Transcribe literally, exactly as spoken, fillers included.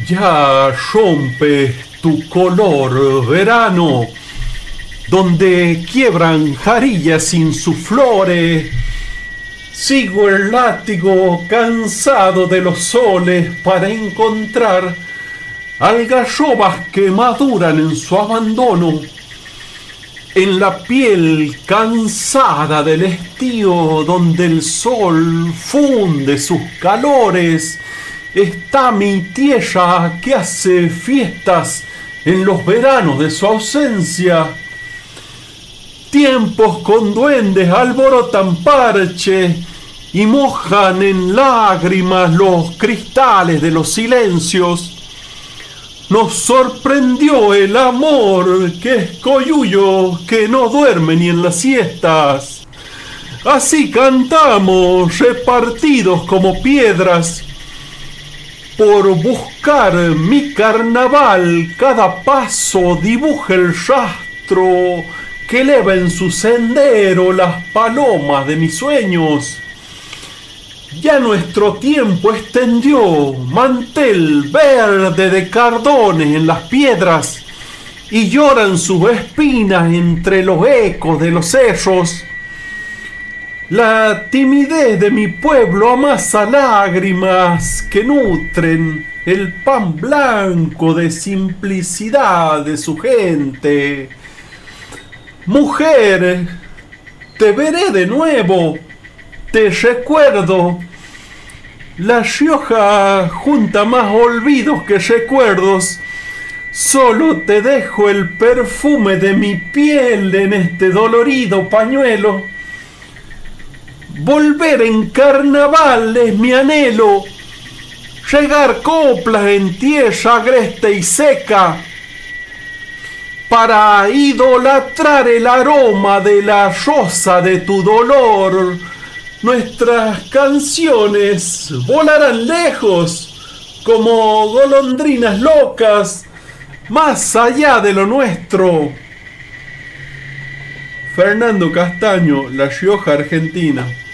Ya rompe tu color, verano, donde quiebran jarillas sin sus flores. Sigo el látigo cansado de los soles para encontrar algarrobas que maduran en su abandono. En la piel cansada del estío donde el sol funde sus calores, está mi tierra que hace fiestas en los veranos de su ausencia. Tiempos con duendes alborotan parche y mojan en lágrimas los cristales de los silencios. Nos sorprendió el amor que es coyuyo que no duerme ni en las siestas. Así cantamos repartidos como piedras. Por buscar mi carnaval, cada paso dibuja el rastro que eleva en su sendero las palomas de mis sueños. Ya nuestro tiempo extendió mantel verde de cardones en las piedras y lloran sus espinas entre los ecos de los cerros. La timidez de mi pueblo amasa lágrimas que nutren el pan blanco de simplicidad de su gente. Mujer, te veré de nuevo, te recuerdo. La Rioja junta más olvidos que recuerdos. Solo te dejo el perfume de mi piel en este dolorido pañuelo. Volver en carnaval es mi anhelo. Regar coplas en tierra agreste y seca para idolatrar el aroma de la rosa de tu dolor. Nuestras canciones volarán lejos como golondrinas locas, más allá de lo nuestro. Fernando Castaño, La Rioja, Argentina.